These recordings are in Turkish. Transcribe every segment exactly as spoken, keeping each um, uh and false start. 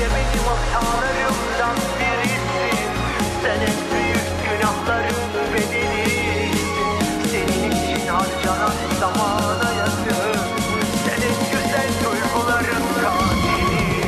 de benim hatalarımdan birisin. Sen en büyük günahların bedelisin. Senin için harcanan zamana yazık. Sen en güzel duyguların katilisin.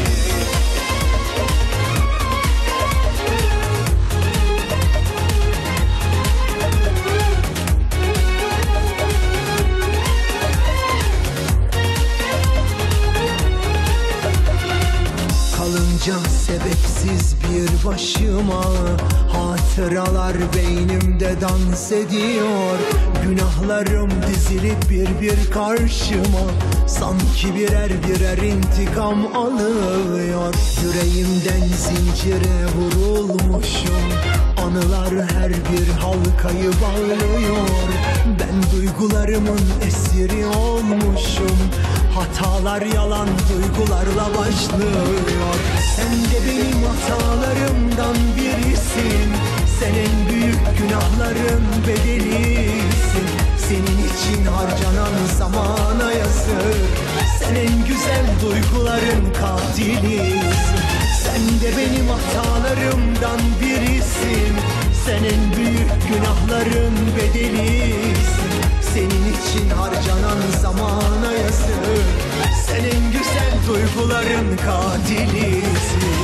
Kalınca sebepsiz bir başıma, hatıralar beynimde dans ediyor. Günahlarım dizilip bir bir karşıma, sanki birer birer intikam alıyor. Yüreğimden zincire vurulmuşum, anılar her bir halkayı bağlıyor. Ben duygularımın esiri olmuşum, hatalar yalan duygularla başlıyor. Sen de benim hatalarımdan birisin. Sen en büyük günahların bedelisin. Senin için harcanan zamana yazık. Sen en güzel duyguların katilisin. Sen de benim hatalarımdan birisin. Sen en büyük günahların bedelisin. Senin için harcanan zamana yazık. Sen en güzel duyguların katilisin.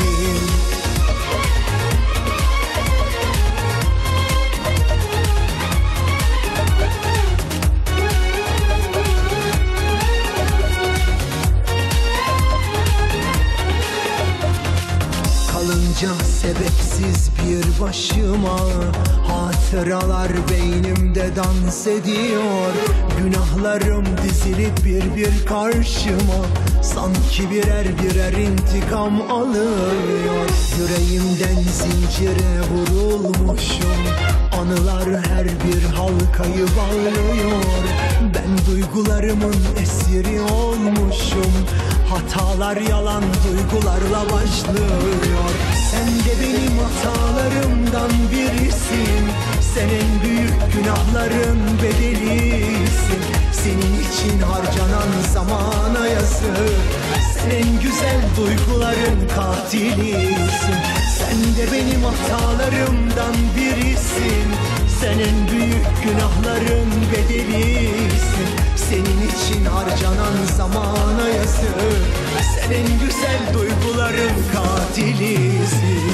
Kalınca sebepsiz bir başıma, hatıralar beynimde dans ediyor. Günahlarım dizilip bir bir karşıma, sanki birer birer intikam alıyor. Yüreğimden zincire vurulmuşum, anılar her bir halkayı bağlıyor. Ben duygularımın esiri olmuşum, hatalar yalan duygularla başlıyor. Sen de benim hatalarımdan birisin. Sen en büyük günahların bedelisin. Senin için harcanan zamana yazık. Sen en güzel duyguların katilisin. Sen de benim hatalarımdan birisin. Sen en büyük günahların bedelisin. Senin için harcanan zamana yazık. Sen en güzel duyguların katilisin.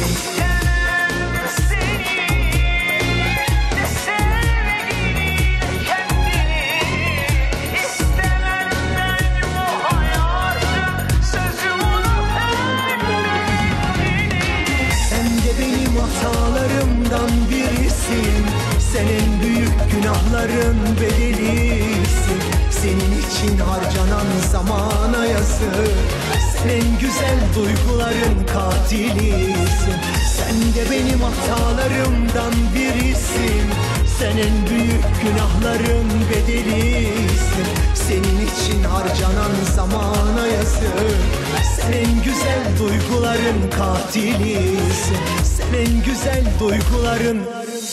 Hatalarımdan birisin. Sen en büyük günahların bedelisin. Senin için harcanan zamana yazık. Sen en güzel duyguların katilisin. Sen de benim hatalarımdan birisin. Sen en büyük günahların bedelisin. Senin için harcanan zamana yazık. Sen en güzel duyguların katilisin. Sen en güzel duyguların.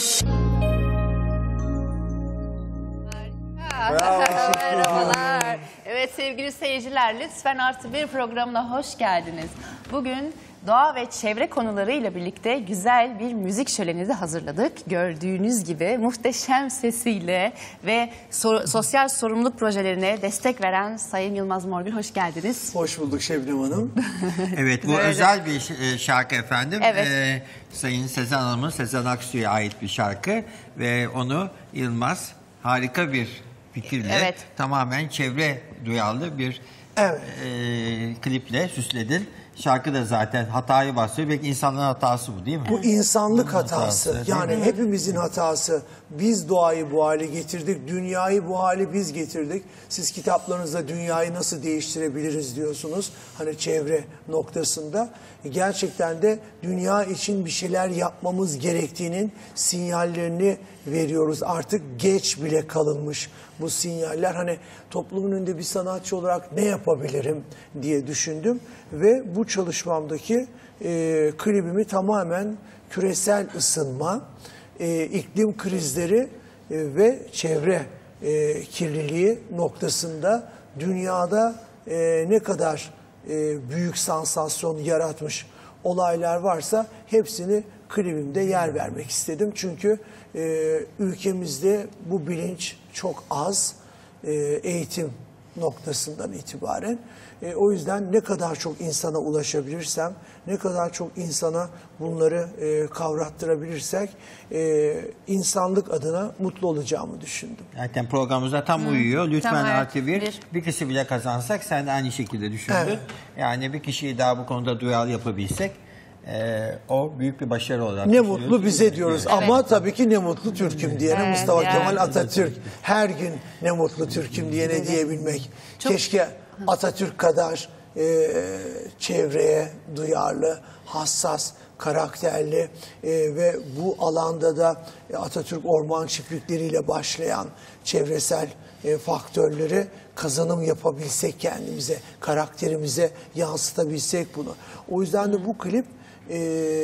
Merhabalar. Evet sevgili seyirciler, lütfen Artı Bir programına hoş geldiniz. Bugün doğa ve çevre konularıyla birlikte güzel bir müzik şöleni de hazırladık. Gördüğünüz gibi muhteşem sesiyle ve so sosyal sorumluluk projelerine destek veren Sayın Yılmaz Morgül, hoş geldiniz. Hoş bulduk Şebnem Hanım. Evet, bu Böyle. özel bir şarkı efendim. Evet. Ee, Sayın Sezen Hanım'ın, Sezen Aksu'ya ait bir şarkı ve onu Yılmaz harika bir fikirle, Evet. tamamen çevre duyarlı bir Evet. e, kliple süsledin. Şarkı da zaten hatayı bahsediyor. Belki insanların hatası bu, değil mi? Bu insanlık hatası. hatası, Yani değil mi? hepimizin hatası. Biz doğayı bu hale getirdik. Dünyayı bu hale biz getirdik. Siz kitaplarınızda dünyayı nasıl değiştirebiliriz diyorsunuz. Hani çevre noktasında. Gerçekten de dünya için bir şeyler yapmamız gerektiğinin sinyallerini veriyoruz. Artık geç bile kalınmış bu sinyaller. Hani toplumun önünde bir sanatçı olarak ne yapabilirim diye düşündüm. Ve bu çalışmamdaki e, klibimi tamamen küresel ısınma, e, iklim krizleri e, ve çevre e, kirliliği noktasında dünyada e, ne kadar e, büyük sansasyon yaratmış olaylar varsa hepsini klibimde yer vermek istedim. Çünkü e, ülkemizde bu bilinç çok az, e, eğitim noktasından itibaren. E, o yüzden ne kadar çok insana ulaşabilirsem, ne kadar çok insana bunları e, kavrattırabilirsek e, insanlık adına mutlu olacağımı düşündüm. Zaten programımıza tam uyuyor. Lütfen Tam, evet. artı bir, Bir. bir kişi bile kazansak sen de aynı şekilde düşündün. Evet. Yani bir kişiyi daha bu konuda duyarlı yapabilsek e, o büyük bir başarı olarak Ne düşünüyoruz. mutlu bize diyoruz Evet. ama tabii ki ne mutlu Türk'üm diyene Evet, Mustafa yani. Kemal Atatürk. Her gün ne mutlu Türk'üm diyene diyebilmek. Keşke Atatürk kadar e, çevreye duyarlı, hassas, karakterli e, ve bu alanda da Atatürk orman çiftlikleriyle başlayan çevresel e, faktörleri kazanım yapabilsek kendimize, karakterimize yansıtabilsek bunu. O yüzden de bu klip e,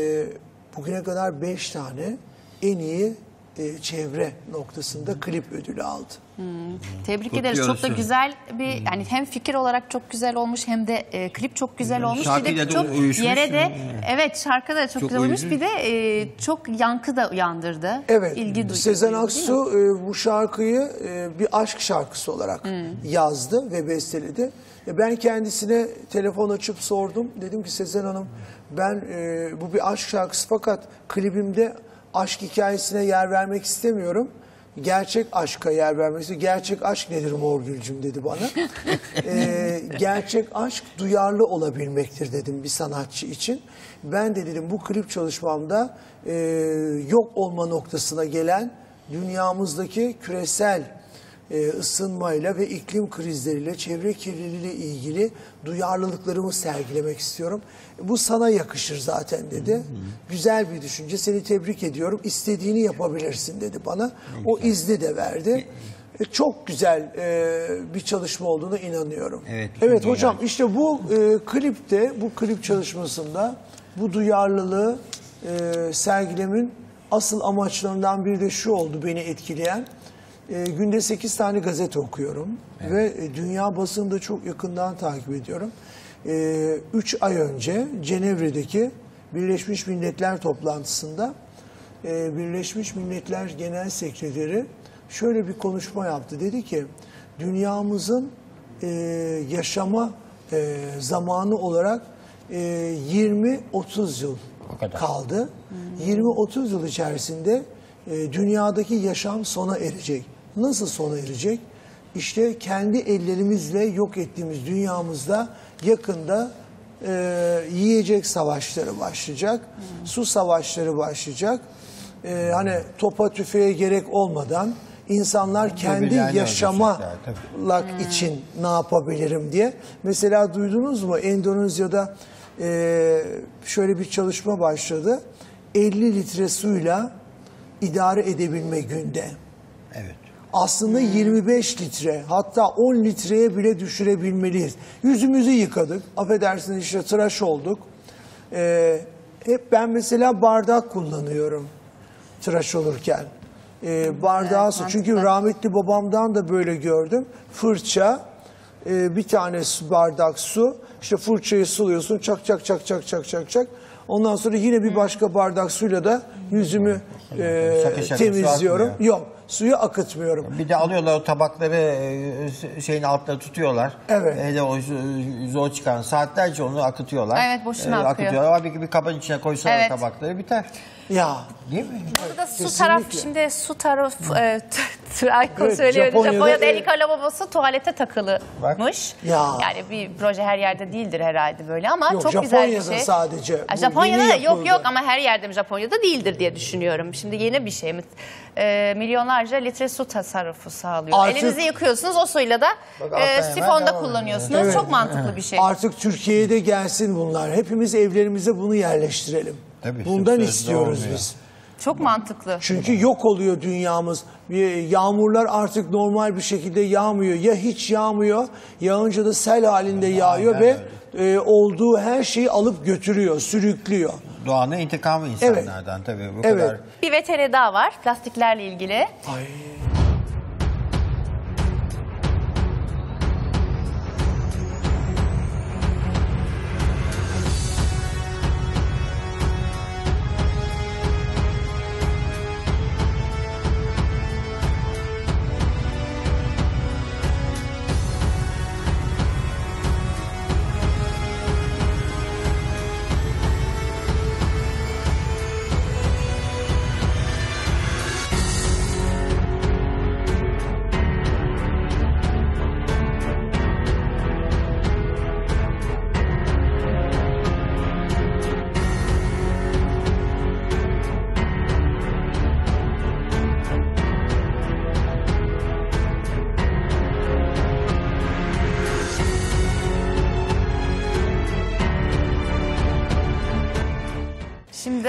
bugüne kadar beş tane en iyi e, çevre noktasında klip ödülü aldı. Tebrik ederiz. Çok da Kutluyoruz. güzel bir yani hem fikir olarak çok güzel olmuş hem de e, klip çok güzel Yani olmuş. Bir şarkıyla de da çok uyuşmuş. yere de evet şarkı da çok, Çok güzel olmuş. uyuşmuş. Bir de e, çok yankı da uyandırdı. Evet, İlgi duydu. Sezen duydu, değil mi? Aksu e, bu şarkıyı e, bir aşk şarkısı olarak yazdı ve besteledi. E, ben kendisine telefon açıp sordum. Dedim ki Sezen Hanım ben e, bu bir aşk şarkısı fakat klibimde aşk hikayesine yer vermek istemiyorum. Gerçek aşka yer vermek istiyorum. Gerçek aşk nedir Morgül'cüm dedi bana. e, gerçek aşk duyarlı olabilmektir dedim bir sanatçı için. Ben de dedim bu klip çalışmamda e, yok olma noktasına gelen dünyamızdaki küresel e, ısınmayla ve iklim krizleriyle, çevre kirliliğiyle ilgili duyarlılıklarımı sergilemek istiyorum. Bu sana yakışır zaten dedi. Güzel bir düşünce. Seni tebrik ediyorum. İstediğini yapabilirsin dedi bana. O izni de verdi. E, çok güzel e, bir çalışma olduğuna inanıyorum. Evet, evet çok hocam güzel. işte bu e, klipte, bu klip çalışmasında bu duyarlılığı e, sergilemin asıl amaçlarından biri de şu oldu beni etkileyen. E, günde sekiz tane gazete okuyorum ve e, dünya basını da çok yakından takip ediyorum. E, üç ay önce Cenevre'deki Birleşmiş Milletler toplantısında e, Birleşmiş Milletler Genel Sekreteri şöyle bir konuşma yaptı. Dedi ki dünyamızın e, yaşama e, zamanı olarak e, yirmi otuz yıl O kadar. kaldı. yirmi otuz yıl içerisinde e, dünyadaki yaşam sona erecek. Nasıl sona erecek? İşte kendi ellerimizle yok ettiğimiz dünyamızda yakında e, yiyecek savaşları başlayacak, su savaşları başlayacak. E, hani topa tüfeğe gerek olmadan insanlar kendi Birbirlerini yaşamak öldürecekler, için ne yapabilirim diye. Mesela duydunuz mu Endonezya'da e, şöyle bir çalışma başladı. elli litre suyla idare edebilme günde. Evet. Aslında yirmi beş litre hatta on litreye bile düşürebilmeliyiz. Yüzümüzü yıkadık. Affedersiniz işte tıraş olduk. Ee, hep ben mesela bardak kullanıyorum tıraş olurken. Ee, bardağı su. Çünkü rahmetli babamdan da böyle gördüm. Fırça, e, bir tane su, bardak su. İşte fırçayı suluyorsun çak çak çak çak çak çak çak. Ondan sonra yine bir başka bardak suyla da yüzümü e, Şaka şaka, su temizliyorum. akmıyor. Yok, suyu akıtmıyorum. Bir de alıyorlar o tabakları e, şeyin altına tutuyorlar. Evet. Hele o zor çıkan saatlerce onu akıtıyorlar. Evet, boşuna akıyor. Akıtıyorlar. Abi bir kabın içine koysalar Evet. tabakları biter. Ya Değil mi? Burada su Kesinlikle. taraf şimdi su taraf e, t- t- alkol Evet, söylüyorum. Japonya'da, Japonya'da, e- el yıka lavabosu tuvalete takılımış. Ya. Yani bir proje her yerde değildir herhalde böyle ama Yok, çok güzel bir Japonya'da şey. sadece. Ha, Bu Japonya'da yeni da yok yapıldı. yok ama her yerde mi Japonya'da değildir diye düşünüyorum. Şimdi yeni bir şey mi? E, milyonlarca litre su tasarrufu sağlıyor. Artık- Elinizi yıkıyorsunuz o suyla da Bak, e, alttan hemen sifonda devam kullanıyorsunuz. Evet. Çok mantıklı bir şey. Artık Türkiye'de gelsin bunlar. Hepimiz evlerimize bunu yerleştirelim. Tabii, Bundan sözde istiyoruz olmuyor. biz. Çok mantıklı. Çünkü yok oluyor dünyamız. Bir- Yağmurlar artık normal bir şekilde yağmıyor. Ya hiç yağmıyor, yağınca da sel halinde yağıyor aynen ve e, olduğu her şeyi alıp götürüyor, sürüklüyor. Doğanın intikamı insanlardan tabii bu Evet. kadar. Bir V T R daha var plastiklerle ilgili. Ay.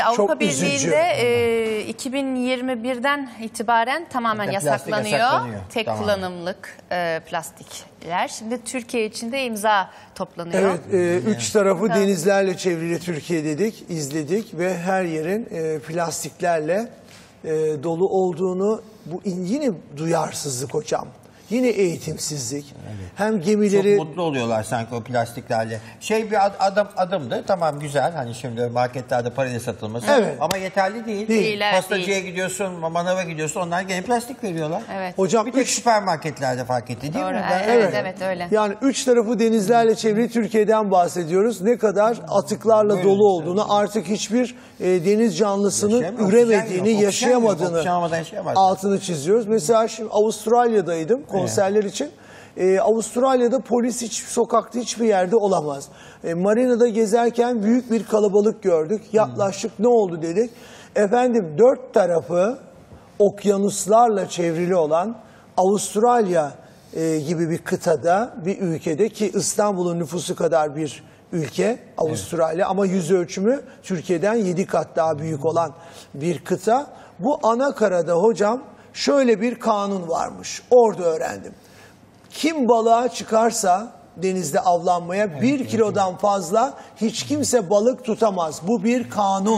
Avrupa Çok üzücü. Birliği'nde e, iki bin yirmi birden itibaren tamamen Plastik yasaklanıyor. yasaklanıyor. Tek Tamam. kullanımlık e, plastikler. Şimdi Türkiye için de imza toplanıyor. Evet, e, üç tarafı denizlerle çevrili Türkiye dedik, izledik ve her yerin e, plastiklerle e, dolu olduğunu, bu in- yine duyarsızlık hocam. Yine eğitimsizlik. Hem gemileri... Çok mutlu oluyorlar sanki o plastiklerle. Şey bir ad- adım adımdı. Tamam güzel. Hani şimdi marketlerde parayla satılması. Evet. Ama yeterli değil. Değil, evet, Pastacıya değil. gidiyorsun, manava gidiyorsun. Onlar gene plastik veriyorlar. Evet. Hocam Bir tek üç, süpermarketlerde fark etti değil Doğru, mi? evet, Ben- evet, evet, öyle. yani üç tarafı denizlerle çevrili Türkiye'den bahsediyoruz. Ne kadar atıklarla Böyle dolu bir şey. olduğunu, artık hiçbir e, deniz canlısının Yaşayamıyor, üremediğini, oksijen yok, oksijen yok. yaşayamadığını Oksijen olmadan yaşayamaz. altını çiziyoruz. Mesela şimdi Avustralya'daydım konserler için. Ee, Avustralya'da polis hiç sokakta hiçbir yerde olamaz. Ee, marinada gezerken büyük bir kalabalık gördük. Yaklaştık, ne oldu dedik. Efendim dört tarafı okyanuslarla çevrili olan Avustralya e, gibi bir kıtada, bir ülkede, ki İstanbul'un nüfusu kadar bir ülke Avustralya, ama yüz ölçümü Türkiye'den yedi kat daha büyük olan bir kıta. Bu ana karada hocam şöyle bir kanun varmış. Orada öğrendim. Kim balığa çıkarsa denizde avlanmaya bir kilodan fazla hiç kimse balık tutamaz. Bu bir kanun.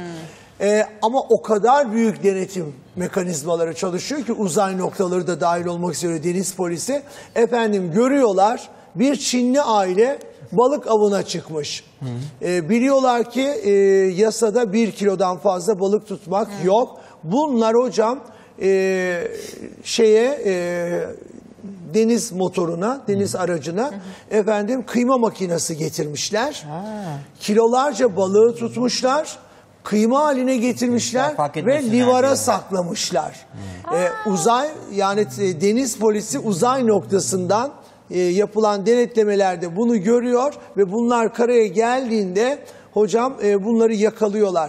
Ee, ama o kadar büyük denetim mekanizmaları çalışıyor ki, uzay noktaları da dahil olmak üzere deniz polisi. Efendim görüyorlar, bir Çinli aile balık avına çıkmış. Ee, biliyorlar ki e, yasada bir kilodan fazla balık tutmak yok. Bunlar hocam e, şeye... E, deniz motoruna, deniz aracına efendim kıyma makinesi getirmişler. Kilolarca balığı tutmuşlar. Kıyma haline getirmişler Fark ve etmesinler livara diyorlar. saklamışlar. Ee, uzay yani e, deniz polisi uzay noktasından e, yapılan denetlemelerde bunu görüyor ve bunlar karaya geldiğinde hocam e, bunları yakalıyorlar.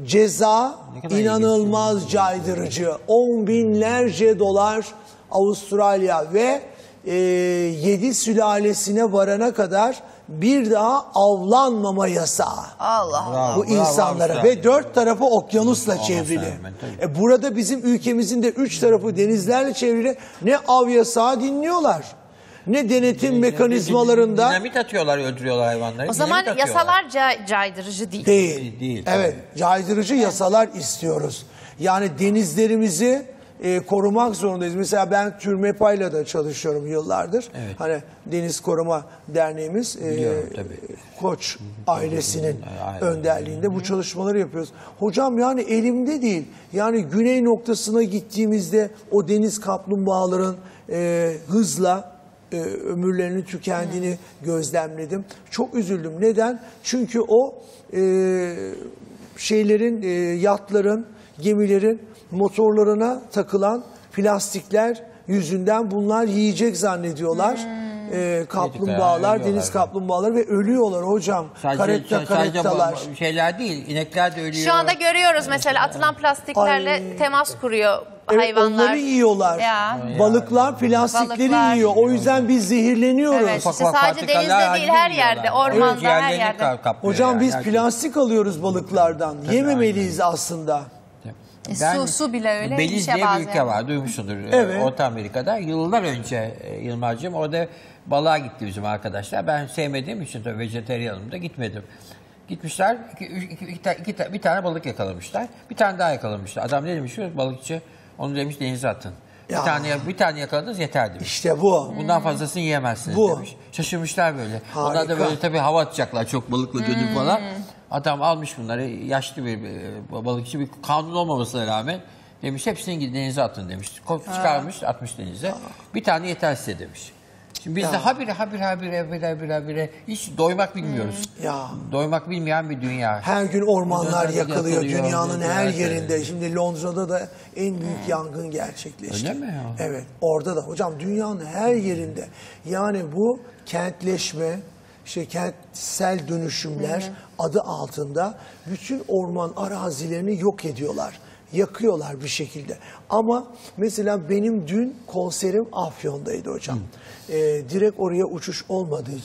Ceza Ne kadar inanılmaz caydırıcı. On binlerce dolar Avustralya ve e, yedi sülalesine varana kadar bir daha avlanmama yasağı. Allah Allah. Bravo, Bu bravo insanlara Avustralya. ve dört tarafı okyanusla Olmasa çevrili. rağmen tabii. E, burada bizim ülkemizin de üç tarafı denizlerle çevrili. Ne av yasağı dinliyorlar, ne denetim mekanizmalarında Dinamit atıyorlar, öldürüyorlar hayvanları. O zaman Dinamit atıyorlar. yasalar ca- caydırıcı değil. değil. Değil, Evet, caydırıcı yasalar istiyoruz. Yani denizlerimizi e, korumak zorundayız. Mesela ben TÜRMEPA'yla da çalışıyorum yıllardır. Evet. Hani Deniz Koruma Derneğimiz e, Biliyorum, tabii. Koç ailesinin Aynen. önderliğinde bu çalışmaları yapıyoruz. Hocam yani elimde değil. Yani güney noktasına gittiğimizde o deniz kaplumbağaların e, hızla e, ömürlerinin tükendiğini gözlemledim. Çok üzüldüm. Neden? Çünkü o e, şeylerin, e, yatların, gemilerin motorlarına takılan plastikler yüzünden bunlar yiyecek zannediyorlar. E, kaplumbağalar, ölüyorlar. deniz kaplumbağaları ve ölüyorlar hocam. Sadece, Karetta, sadece karettalar. bu şeyler değil, inekler de ölüyor. Şu anda görüyoruz mesela atılan plastiklerle Ay. temas kuruyor Evet, hayvanlar. onları yiyorlar. Ya. Balıklar plastikleri Balıklar. yiyor. O yüzden biz zehirleniyoruz. Evet, Ufak işte ufak sadece partikaller denizde değil, her halinde yerde, yiyorlar. ormanda, Evet, ciğerlerini her yerde. ka- kaplıyor Hocam yani. biz Herkes- plastik alıyoruz balıklardan. Yememeliyiz aslında. E, su, su bile öyle. Belize bir şey diye bir bazen. ülke var, duymuşsundur. Evet. Orta Amerika'da. Yıllar önce e, Yılmaz'cığım orada balığa gitti bizim arkadaşlar. Ben sevmediğim için tabii vejeteryanım da gitmedim. Gitmişler, iki, iki, iki, ta- iki ta- bir tane balık yakalamışlar. Bir tane daha yakalamışlar. Adam ne demiş, balıkçı onu demiş denize atın. Ya. Bir tane bir tane yakaladınız yeter demiş. İşte bu. Bundan fazlasını yiyemezsiniz Bu. demiş. Şaşırmışlar böyle. Onlar Harika. da böyle tabii hava atacaklar çok balıkla dönüp falan. Adam almış bunları, yaşlı bir e, balıkçı, bir kanun olmamasına rağmen demiş hepsini gidin denize atın demiş. Ko- Çıkarmış, atmış denize. Bir tane yeter size demiş. Şimdi biz de habire habire habire habire habire habire hiç doymak bilmiyoruz. Ya. Doymak bilmeyen bir dünya. Her gün ormanlar Dünyada yakılıyor yakılıyor, dünyanın dünyada her yakılıyor. yerinde. Şimdi Londra'da da en büyük yangın gerçekleşti. Öyle mi ya? Evet, orada da. Hocam dünyanın her yerinde. Yani bu kentleşme, işte kentsel dönüşümler adı altında bütün orman arazilerini yok ediyorlar. Yakıyorlar bir şekilde. Ama mesela benim dün konserim Afyon'daydı hocam. Ee, direkt oraya uçuş olmadığı için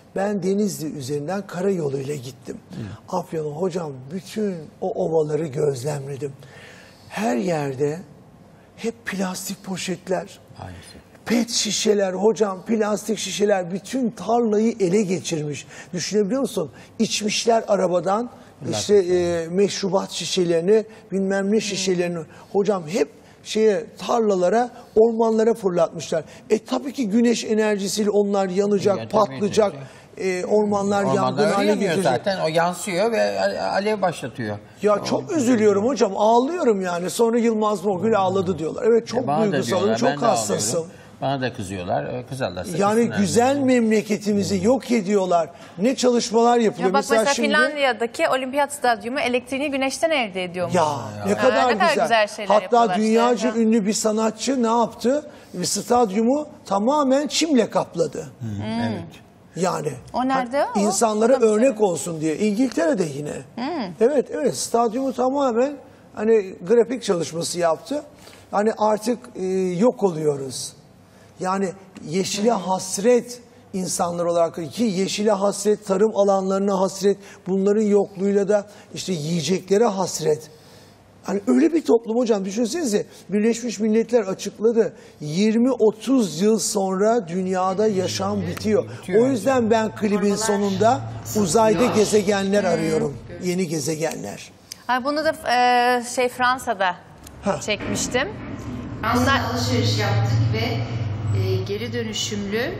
Ben Denizli üzerinden karayoluyla gittim. Afyon'a hocam bütün o ovaları gözlemledim. Her yerde hep plastik poşetler, Maalesef. pet şişeler hocam, plastik şişeler bütün tarlayı ele geçirmiş. Düşünebiliyor musun? İçmişler arabadan işte e, meşrubat şişelerini, bilmem ne şişelerini. Hocam hep şeye tarlalara, ormanlara fırlatmışlar. E tabii ki güneş enerjisiyle onlar yanacak, Ya, tabii, patlayacak. tabii. E, ormanlar yangın Ormanlar öyle hale yanıyor getirecek. zaten. O yansıyor ve alev başlatıyor. Ya çok üzülüyorum hocam, ağlıyorum yani. Sonra Yılmaz Morgül ağladı diyorlar. Evet çok Bana da duygusalım, diyorlar, ben çok de hassasım. ağlıyorum. Bana da kızıyorlar. Kızarlarsa Yani kızsınlar. güzel memleketimizi yok ediyorlar. Ne çalışmalar yapılıyor. Ya bak mesela, şimdi, Finlandiya'daki olimpiyat stadyumu elektriğini güneşten elde ediyormuş. Ya ne kadar, ne kadar güzel. güzel şeyler Hatta yapıyorlar dünyaca işte. ünlü bir sanatçı ne yaptı? Bir stadyumu tamamen çimle kapladı. Evet. Yani. O nerede hani o? İnsanlara O da mı örnek olsun diye. İngiltere'de yine. Evet evet, stadyumu tamamen hani grafik çalışması yaptı. Hani artık e, yok oluyoruz. Yani yeşile hasret insanlar olarak, ki yeşile hasret, tarım alanlarına hasret, bunların yokluğuyla da işte yiyeceklere hasret. Hani öyle bir toplum hocam, düşünsenize, Birleşmiş Milletler açıkladı. yirmi otuz yıl sonra dünyada yaşam bitiyor. O yüzden ben klibin sonunda uzayda gezegenler arıyorum. Yeni gezegenler. Ha, bunu da e, şey Fransa'da Ha. çekmiştim. Bunlar alışveriş yaptık ve e, geri dönüşümlü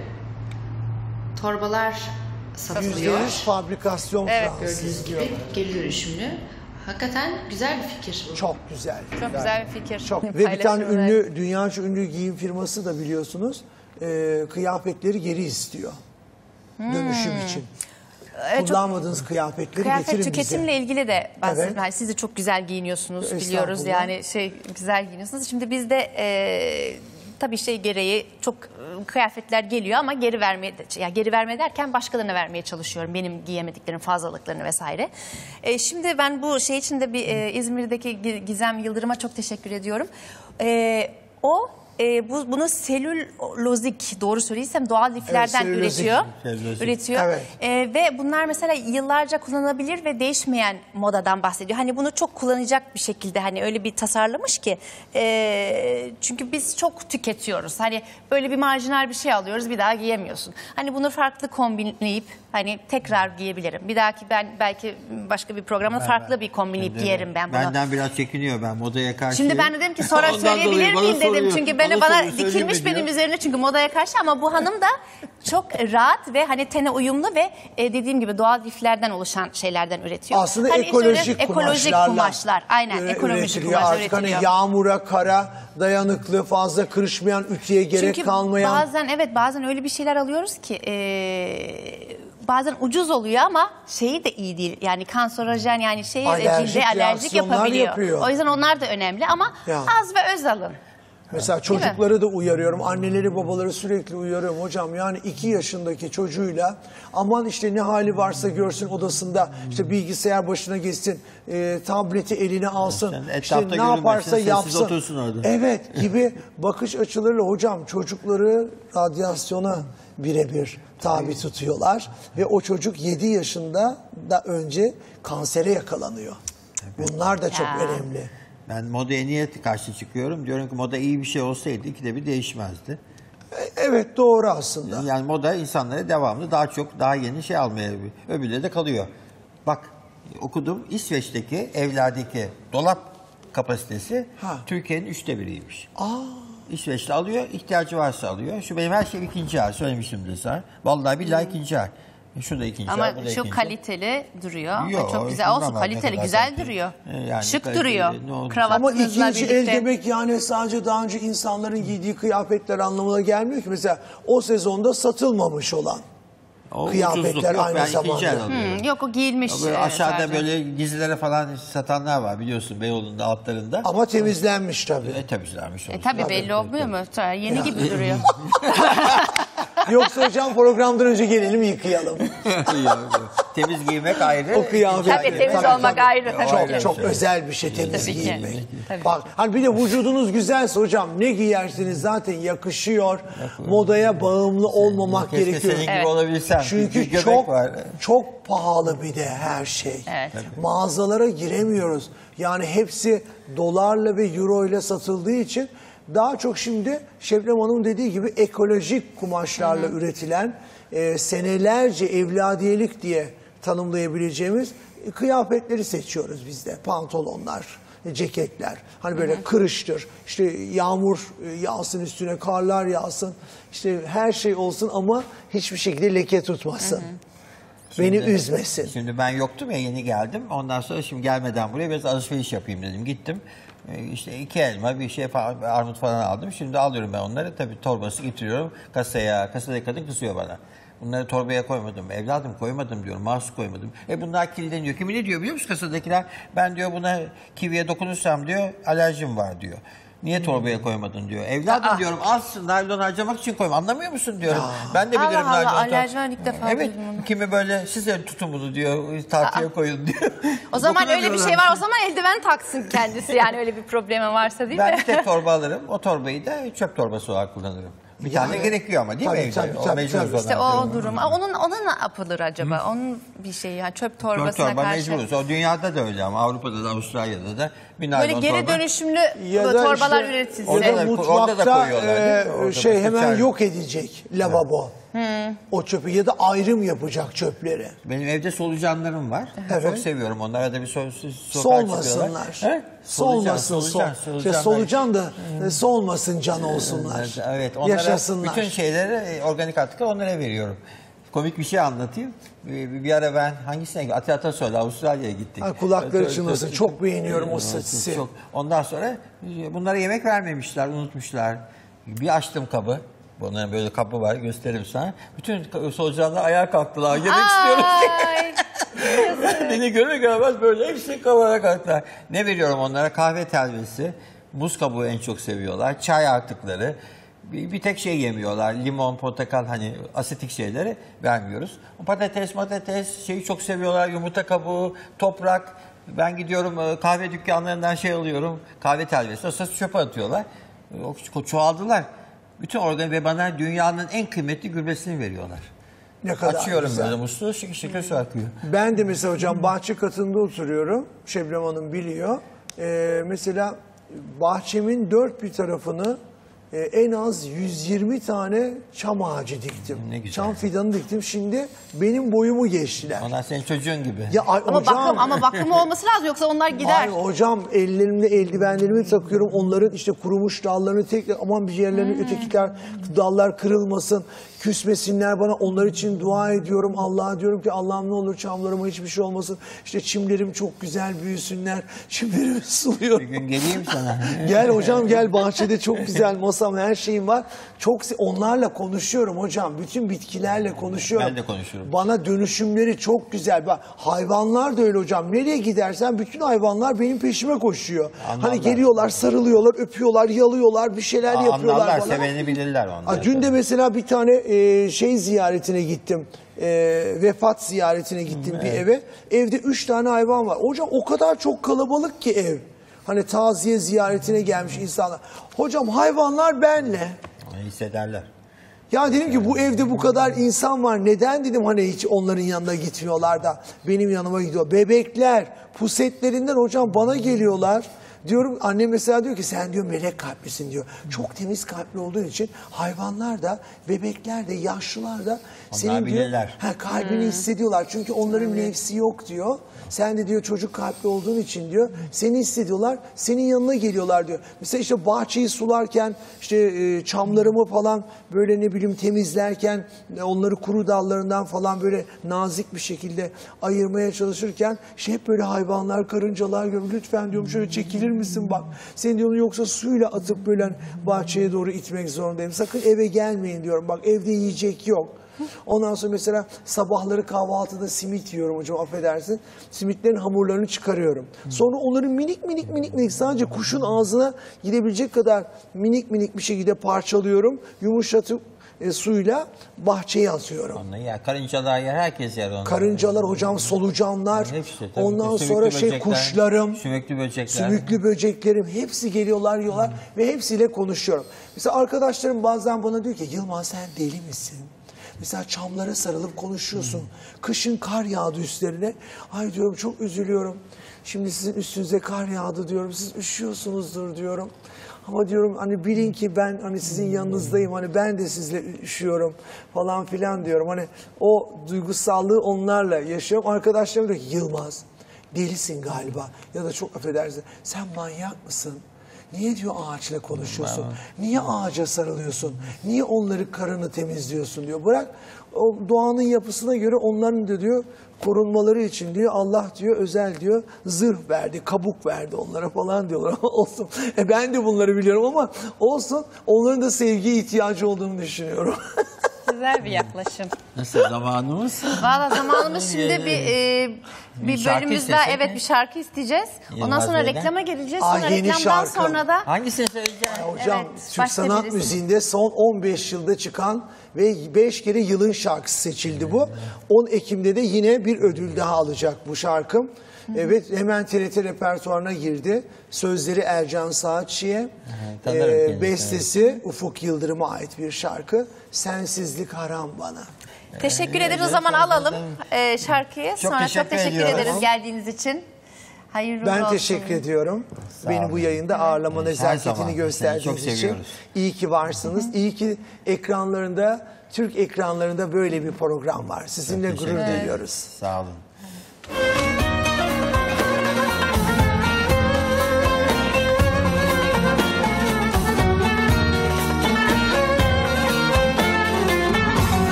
torbalar satılıyor. yüzde yüz fabrikasyon Evet. Fransız Gördüğünüz diyor. gibi geri dönüşümlü. Hakikaten güzel bir fikir bu. Çok güzel. Çok güzel bir fikir. Çok. Ve bir tane Paylaşımlar. ünlü, dünyaca ünlü giyim firması da biliyorsunuz e, kıyafetleri geri istiyor. Dönüşüm için. Evet, çok- Kullanmadığınız kıyafetleri Kıyafet getirin tüketimle bize. ilgili de bahsediyorum. Evet. Yani siz de çok güzel giyiniyorsunuz, Estağfurullah. biliyoruz yani şey güzel giyiniyorsunuz. Şimdi bizde e, tabii şey gereği çok e, kıyafetler geliyor ama geri vermeye de, ya geri verme derken başkalarına vermeye çalışıyorum. Benim giyemediklerim fazlalıklarını vesaire. E, şimdi ben bu şey için de bir e, İzmir'deki Gi- Gizem Yıldırım'a çok teşekkür ediyorum. E, o e, bu, bunu selülozik, doğru söylediysem, doğal liflerden selülozik. üretiyor. Selülozik. üretiyor. Evet. Ee, ve bunlar mesela yıllarca kullanılabilir ve değişmeyen modadan bahsediyor. Hani bunu çok kullanacak bir şekilde hani öyle bir tasarlamış ki. e, çünkü biz çok tüketiyoruz. Hani böyle bir marjinal bir şey alıyoruz, bir daha giyemiyorsun. Hani bunu farklı kombinleyip hani tekrar giyebilirim. Bir dahaki ben belki başka bir programda farklı bir kombinleyip giyerim ben bunu. Benden biraz çekiniyor, ben modaya karşı. Şimdi ben de dedim ki sonra Ondan söyleyebilir dolayı bana miyim dedim. soruyor. Çünkü bana, Bana bana soruyor, söyleyeyim dikilmiş mi diyor. benim üzerine çünkü modaya karşı, ama bu hanım da çok rahat ve hani tene uyumlu ve e, dediğim gibi doğal liflerden oluşan şeylerden üretiyor. Aslında Hani ekolojik şöyle, ekolojik kumaşlarla kumaşlar. Aynen üre- ekolojik üretiliyor. kumaşlar Artık hani üretiliyor. yağmura, kara dayanıklı, fazla kırışmayan, ütüye gerek Çünkü kalmayan. bazen evet bazen öyle bir şeyler alıyoruz ki e, bazen ucuz oluyor ama şeyi de iyi değil. Yani kanserojen, yani şey Alerjik cilde alerjik reaksiyonlar yapabiliyor. yapıyor. O yüzden onlar da önemli ama Ya. az ve öz alın. Mesela çocukları da uyarıyorum. Anneleri babaları sürekli uyarıyorum. Hocam yani iki yaşındaki çocuğuyla aman işte ne hali varsa görsün odasında, işte bilgisayar başına geçsin, e, tableti eline alsın, Yani işte etrafta ne yaparsa görünmesin, sessiz yapsın. otursun orada. Evet gibi bakış açılarıyla hocam çocukları radyasyona birebir tabi tutuyorlar. Ve o çocuk yedi yaşında da önce kansere yakalanıyor. Bunlar da çok Ya. önemli. Ben modaya niye karşı çıkıyorum? Diyorum ki moda iyi bir şey olsaydı ikide bir değişmezdi. Evet doğru aslında. Yani moda insanlara devamlı daha çok, daha yeni şey almaya, öbürleri de kalıyor. Bak okudum, İsveç'teki evlerdeki dolap kapasitesi Ha. Türkiye'nin üçte biriymiş. Aa. İsveç'te alıyor, ihtiyacı varsa alıyor. Şu benim her şeyim ikinci el, söylemişimdir sana. Vallahi billahi ikinci el. Şu da ikinci Ama el, bu da şu ikinci el. kaliteli duruyor. Yok, Çok güzel şuna olsun, bak ne kaliteli, kadar güzel kaliteli. duruyor. E, yani Şık kaliteli, duruyor. ne olacak? Ama Kravatınızla ikinci birlikte. el demek yani sadece daha önce insanların giydiği kıyafetler anlamına gelmiyor ki. Mesela o sezonda satılmamış olan. O kıyafetler ucuzluk yok, aynı ben zamanda. ikinci el alıyorum. Hı, yok o giyilmiş. Böyle evet, aşağıda sadece. böyle gizlilere falan satanlar var biliyorsun, Beyoğlu'nda altlarında. Ama temizlenmiş tabii. E tabii güzelmiş. E tabii belli olmuyor mu? Ta- Yeni gibi duruyor. Yoksa hocam programdan önce gelelim yıkayalım. Temiz giymek ayrı. O kıyafet. Tabii temiz olmak ayrı tabii Çok ki. çok özel bir şey temiz Tabii ki. giyinmek. Tabii. Bak hani bir de vücudunuz güzelse hocam ne giyersiniz zaten yakışıyor. Modaya bağımlı olmamak Keşke gerekiyor. senin gibi Evet. olabilsem. Çünkü Bir göbek çok var. çok pahalı bir de her şey. Evet. Mağazalara giremiyoruz. Yani hepsi dolarla ve euro ile satıldığı için daha çok şimdi Şebnem Hanım dediği gibi ekolojik kumaşlarla üretilen e, senelerce evladiyelik diye tanımlayabileceğimiz kıyafetleri seçiyoruz biz de. Pantolonlar, ceketler. Hani böyle kırıştır. İşte yağmur yağsın üstüne, karlar yağsın. İşte her şey olsun ama hiçbir şekilde leke tutmasın. Beni Şimdi- üzmesin. Şimdi ben yoktum ya, yeni geldim. Ondan sonra şimdi gelmeden buraya biraz alışveriş yapayım dedim. Gittim. Ee, İşte iki elma, bir şey falan, armut falan aldım. Şimdi alıyorum ben onları. Tabii torbası getiriyorum kasaya. Kasada kadın kızıyor bana. Bunları torbaya koymadım. Evladım koymadım diyorum. Mahsus koymadım. E bunlar kirleniyor. Kimi ne diyor biliyor musun kasadakiler? Ben diyor buna kiviye dokunursam diyor alerjim var diyor. Niye torbaya koymadın diyor. Evladım diyorum az naylon harcamak için koyma. Anlamıyor musun diyorum. Ben de Allah bilirim Allah, naylon. alerji var, ilk defa Evet. duydum onu. Kimi böyle size tutun bunu diyor. Tartıya koyun diyor. O zaman öyle bir Dokunamıyorlar. şey var. O zaman eldiven taksın kendisi yani öyle bir problemi varsa değil Ben mi? bir tek torba alırım. O torbayı da çöp torbası olarak kullanırım. Bir tane Yani- gerekiyor ama değil Tabii, mi evde? tabii, O tabii, mecbur tabii. olan. İşte o durum. Aa, Onun ona ne yapılır acaba? Onun bir şeyi yani çöp Çöp torbasına torba karşı. mecburuz. O dünyada da öyle ama Avrupa'da da Avustralya'da da bir Böyle naylon geri torba. dönüşümlü Ya da torbalar işte- üretilse. Orada Ya da- da orada da mutfakta koyuyorlar, değil mi? e, Orada şey başka hemen çare. yok edecek lavabo. O çöpü ya da ayrım yapacak çöpleri. Benim evde solucanlarım var. Evet. Çok seviyorum. Onlar arada bir so so sokağa Solmasınlar. çıkıyorlar. He? Solucan, Solmasın. solucan, Sol. solucanlar. İşte solucan da e, solmasın can olsunlar. Evet, onlara Yaşasınlar. bütün şeyleri, e, organik atıkları onlara veriyorum. Komik bir şey anlatayım. Bir, bir ara ben hangisine gittim? Ati Atasoy'la Avustralya'ya gittik. Ay, kulakları Çok- çınlasın. çok- Çok beğeniyorum o Çok- sesi. çok. Ondan sonra e, bunlara yemek vermemişler, unutmuşlar. Bir açtım kabı. Bunların böyle kabı var, gösteririm sana. Bütün solucanlar ayağa kalktılar. Yemek istiyoruz diye. Ay. Beni görür görmez böyle hepsi kavara kalktılar. Ne veriyorum onlara? Kahve telvesi, muz kabuğu en çok seviyorlar, çay artıkları. Bir, bir tek şey yemiyorlar. Limon, portakal, hani asitik şeyleri vermiyoruz. Patates, patates şeyi çok seviyorlar. Yumurta kabuğu, toprak. Ben gidiyorum e, kahve dükkanlarından şey alıyorum. Kahve telvesi. O sırada çöpe atıyorlar. O ço- çoğaldılar. Bütün organ ve bana dünyanın en kıymetli gübresini veriyorlar. Ne kadar Açıyorum güzel. böyle musluğu, şıkır şıkır su akıyor. Ben de mesela hocam bahçe katında oturuyorum. Şebnem Hanım biliyor. Ee, mesela bahçemin dört bir tarafını e, en az yüz yirmi tane çam ağacı diktim. Ne güzel. Çam fidanı diktim. Şimdi benim boyumu geçtiler. Onlar senin çocuğun gibi. Ya ay, Ama hocam, bakım ama bakımı olması lazım yoksa onlar gider. Ay hocam ellerimle eldivenlerimi takıyorum. Onların işte kurumuş dallarını tek aman bir yerlerini Hmm. ötekiler dallar kırılmasın, küsmesinler bana. Onlar için dua ediyorum. Allah'a diyorum ki Allah'ım ne olur çamlarıma hiçbir şey olmasın. İşte çimlerim çok güzel büyüsünler. Çimlerimi Bir suluyorum. gün geleyim sana. Gel hocam gel bahçede çok güzel masam her şeyim var. Çok se- onlarla konuşuyorum hocam. Bütün bitkilerle konuşuyorum. Ben de konuşurum. Bana dönüşümleri çok güzel. Bak hayvanlar da öyle hocam. Nereye gidersen bütün hayvanlar benim peşime koşuyor. Anlarlar. Hani geliyorlar, sarılıyorlar, öpüyorlar, yalıyorlar, bir şeyler Aa, yapıyorlar anlarlar, bana. seveni bilirler onlar. Aa, dün de mesela bir tane e, şey ziyaretine gittim. E, vefat ziyaretine gittim bir eve. Evde üç tane hayvan var. Hocam o kadar çok kalabalık ki ev. Hani taziye ziyaretine gelmiş insanlar. Hocam hayvanlar benle. Hissederler. Ya dedim ki bu evde bu kadar insan var. Neden dedim hani hiç onların yanına gitmiyorlar da benim yanıma gidiyor. Bebekler pusetlerinden hocam bana geliyorlar. Diyorum annem mesela diyor ki sen diyor melek kalplisin diyor. Çok temiz kalpli olduğun için hayvanlar da bebekler de yaşlılar da senin diyor bilirler. ha, kalbini hissediyorlar. Çünkü onların nefsi yok diyor. Sen de diyor çocuk kalpli olduğun için diyor seni hissediyorlar. Senin yanına geliyorlar diyor. Mesela işte bahçeyi sularken işte e, çamlarımı falan böyle ne bileyim temizlerken e, onları kuru dallarından falan böyle nazik bir şekilde ayırmaya çalışırken işte hep böyle hayvanlar, karıncalar görüyorum. Lütfen diyorum şöyle çekilir misin bak. Seni diyorum yoksa suyla atıp böyle bahçeye doğru itmek zorundayım. Sakın eve gelmeyin diyorum. Bak evde yiyecek yok. Ondan sonra mesela sabahları kahvaltıda simit yiyorum hocam affedersin. Simitlerin hamurlarını çıkarıyorum. Sonra onları minik minik minik minik sadece kuşun ağzına gidebilecek kadar minik minik bir şekilde parçalıyorum. Yumuşatıp e, suyla bahçeyi atıyorum. Onları ya karıncalar yer, herkes yer onları. Karıncalar hocam, solucanlar, Hepsi, tabii. ondan Sümüklü sonra şey böcekler, kuşlarım, sümüklü böcekler. sümüklü böceklerim hepsi geliyorlar yiyorlar ve hepsiyle konuşuyorum. Mesela arkadaşlarım bazen bana diyor ki Yılmaz sen deli misin? Mesela çamlara sarılıp konuşuyorsun. Kışın kar yağdı üstlerine. Ay diyorum çok üzülüyorum. Şimdi sizin üstünüze kar yağdı diyorum. Siz üşüyorsunuzdur diyorum. Ama diyorum hani bilin ki ben hani sizin yanınızdayım. Hani ben de sizle üşüyorum falan filan diyorum. Hani o duygusallığı onlarla yaşıyorum. Arkadaşlarım diyor ki Yılmaz delisin galiba. Ya da çok affedersin. Sen manyak mısın? Niye diyor ağaçla konuşuyorsun? Niye ağaca sarılıyorsun? Niye onları karını temizliyorsun diyor. Bırak o doğanın yapısına göre onların da diyor korunmaları için diyor Allah diyor özel diyor zırh verdi, kabuk verdi onlara falan diyorlar. Olsun. E ben de bunları biliyorum ama olsun onların da sevgiye ihtiyacı olduğunu düşünüyorum. Güzel bir yaklaşım. Nasıl zamanımız? Valla zamanımız şimdi bir e, bir Şarkı bölümümüz daha, istesek evet mi? bir şarkı isteyeceğiz. Ondan Yılmaz sonra Bey'den. reklama geleceğiz. Aa, Sonra yeni reklamdan şarkı. sonra da Hangisini söyleyeceğim? Hocam Evet, Türk başka sanat birisi. müziğinde son on beş yılda çıkan ve beş kere yılın şarkısı seçildi bu. on Ekim'de de yine bir ödül daha alacak bu şarkım. Evet hemen T R T repertuarına girdi. Sözleri Ercan Saatçı'ya, tanırım e, kendisini, bestesi Ufuk Yıldırım'a ait bir şarkı. Sensizlik haram bana. teşekkür ederiz. O zaman alalım e, şarkıyı. Çok Sonra teşekkür çok teşekkür ediyorum. ederiz geldiğiniz için. Hayırlı Ben olsun. teşekkür ediyorum. Beni olun. bu yayında ağırlama Her nezaketini zaman. gösterdiğiniz Seni çok için. seviyoruz. İyi ki varsınız. İyi ki ekranlarında, Türk ekranlarında böyle bir program var. Sizinle gurur Teşekkür ederim. duyuyoruz. Sağ olun.